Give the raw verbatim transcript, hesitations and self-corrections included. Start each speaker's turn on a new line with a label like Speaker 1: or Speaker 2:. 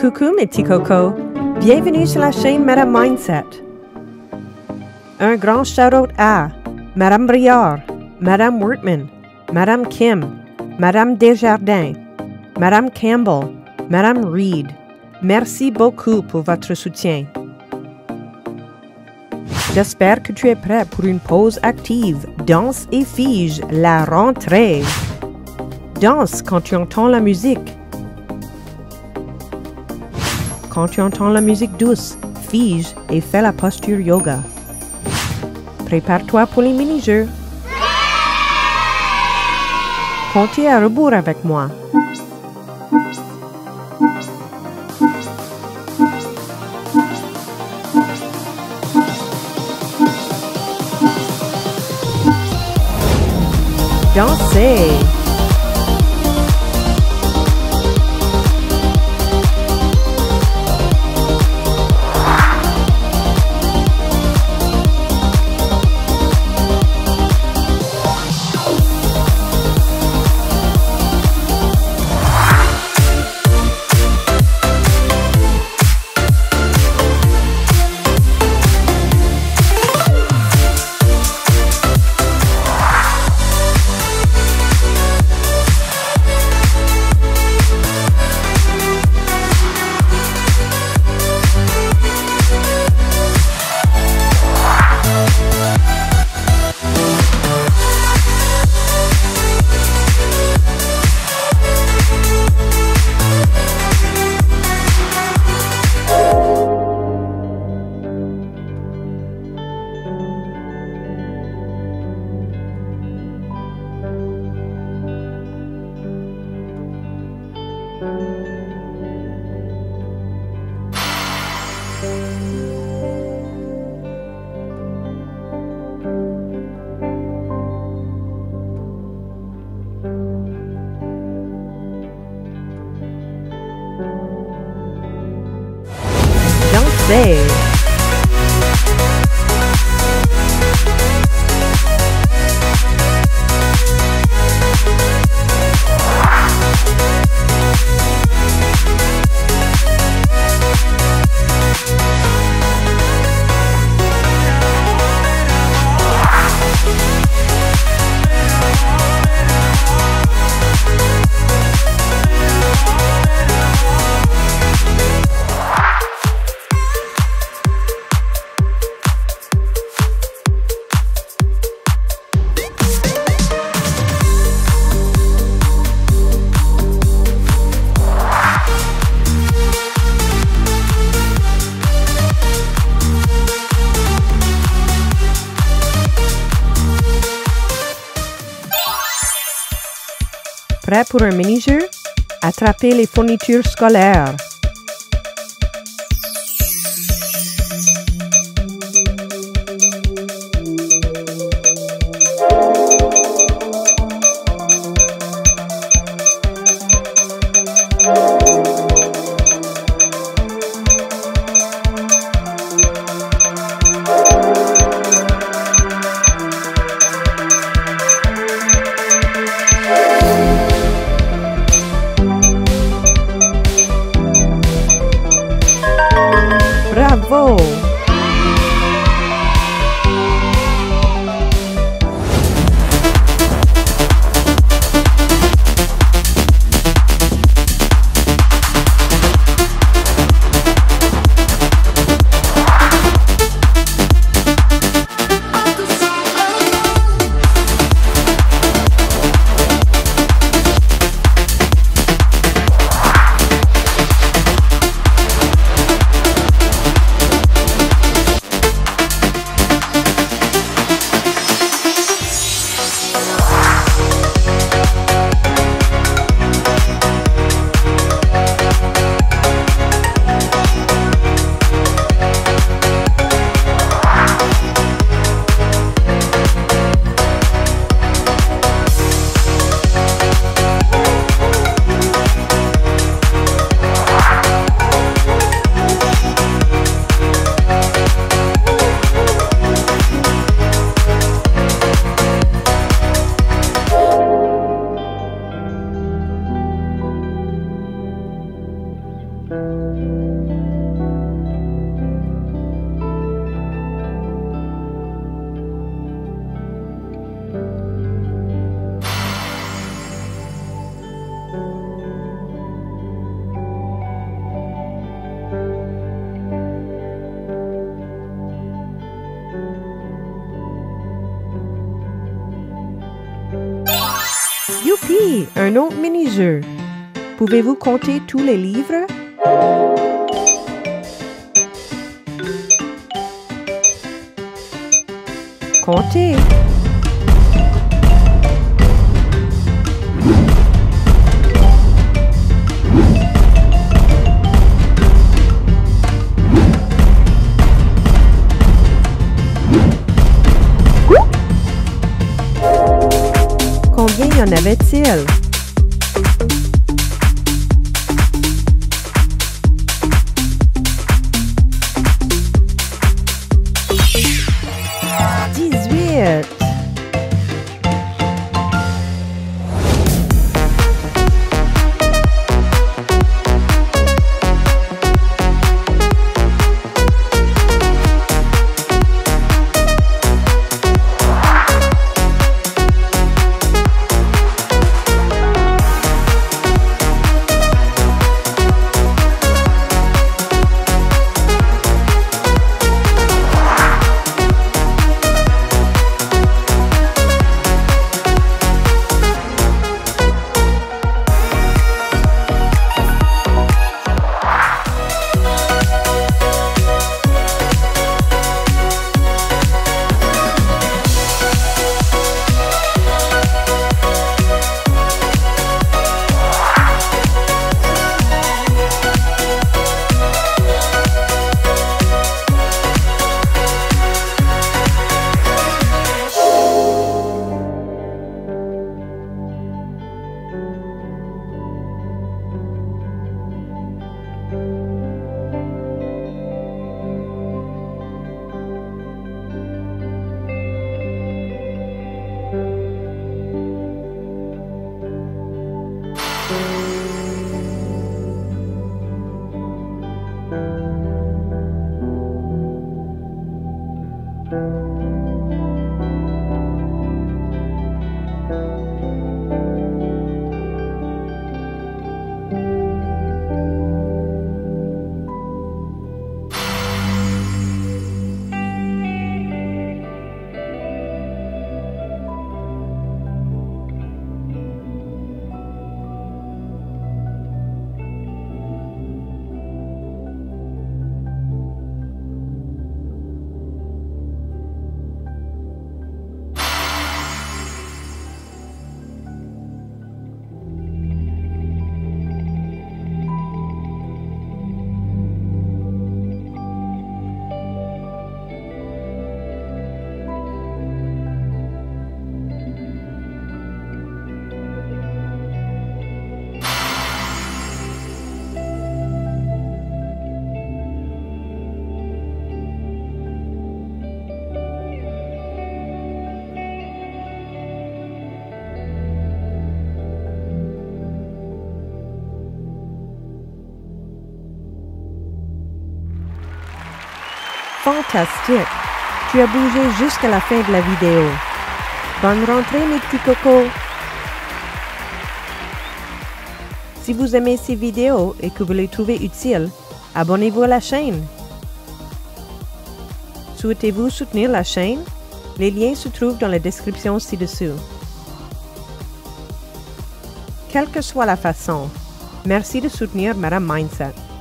Speaker 1: Coucou mes petits cocos, bienvenue sur la chaîne Madame Mindset. Un grand shout-out à Madame Briard, Madame Wertman, Madame Kim, Madame Desjardins, Madame Campbell, Madame Reed. Merci beaucoup pour votre soutien. J'espère que tu es prêt pour une pause active. Danse et Fige, la rentrée. Danse quand tu entends la musique. Quand tu entends la musique douce, fige et fais la posture yoga. Prépare-toi pour les mini-jeux. Comptez à rebours avec moi. Danser. Danser. Prêt pour un mini-jeu? Attrapez les fournitures scolaires. Bravo! Youpi! Un autre mini-jeu. Pouvez-vous compter tous les livres? Comptez! Combien y en avait-il? dix-huit. Fantastique! Tu as bougé jusqu'à la fin de la vidéo. Bonne rentrée, mes petits cocos! Si vous aimez ces vidéos et que vous les trouvez utiles, abonnez-vous à la chaîne. Souhaitez-vous soutenir la chaîne? Les liens se trouvent dans la description ci-dessous. Quelle que soit la façon, merci de soutenir Madame Mindset.